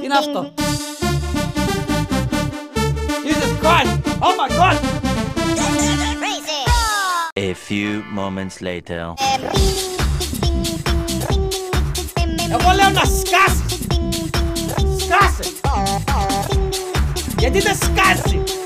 είναι αυτό? Jesus Christ! Oh my God! A few moments later. Εγώ λέω να σκάσεις! Σκάσε! Γιατί δεν σκάσει!